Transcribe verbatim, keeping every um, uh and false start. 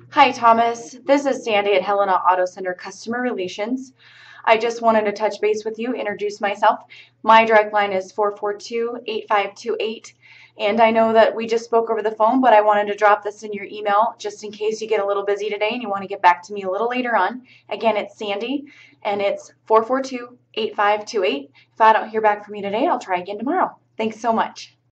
Hi, Thomas. This is Sandy at Helena Auto Center Customer Relations. I just wanted to touch base with you, introduce myself. My direct line is four four two, eight five two eight. And I know that we just spoke over the phone, but I wanted to drop this in your email just in case you get a little busy today and you want to get back to me a little later on. Again, it's Sandy, and it's four four two, eight five two eight. If I don't hear back from you today, I'll try again tomorrow. Thanks so much.